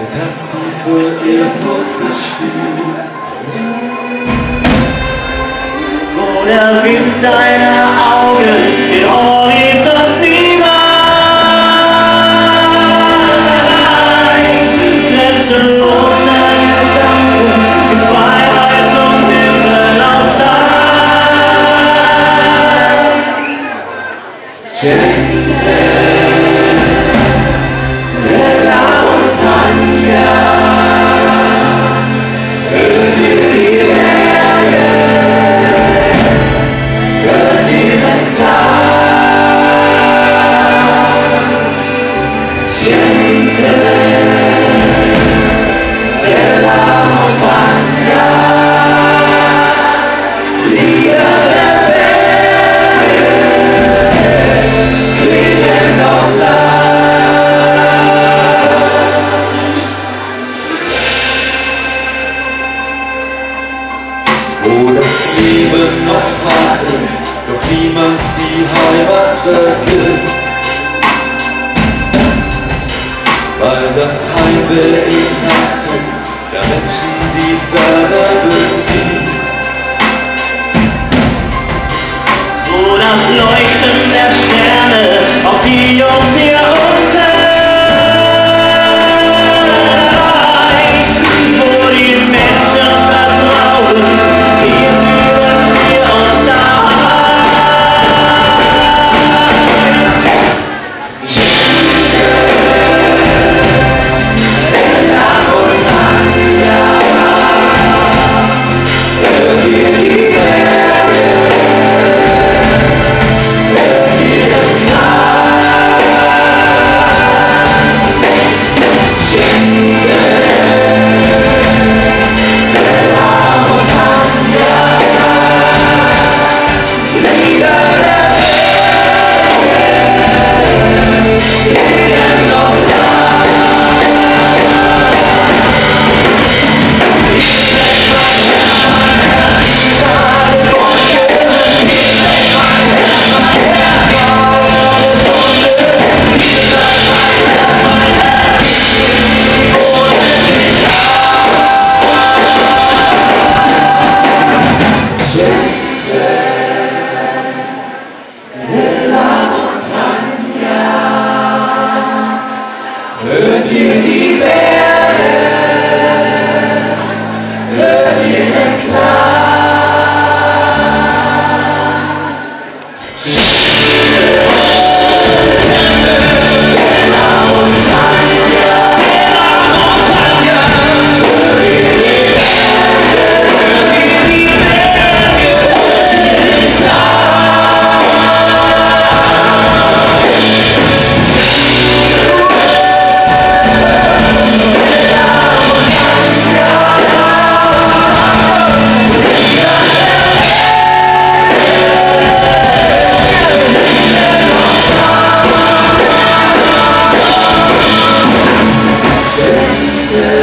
das Herz tief vor Ehrfurcht verspürt. Wo der Wind deiner Augen den Horizont niemals erreicht, grenzenlos deine Gedanken in Freiheit zum Himmel aufsteigt. Della Montagna, hört ihr die Berge, hört ihr den Klang, Gente della Montagna, Lieder der Berge, klingen noch lang. Wo das Leben noch hart ist, doch niemand die Heimat vergisst. Weil das Heimweh im Herzen der Menschen die Ferne bezieht. Wo das Leuchten der Sterne auf die uns hier unten reicht, wo die Menschen vertrauen, hier fühlen wir uns daheim. Della Montagna, hört ihr die Berge, hört ihr den Klang, Gente della Montagna, Lieder der Berge, klingen noch lang. Hört ihr die Berge, hört ihr den Klang, della Montagna, hört ihr die Berge, hört ihr die Berge, hört ihr den Klang. Gente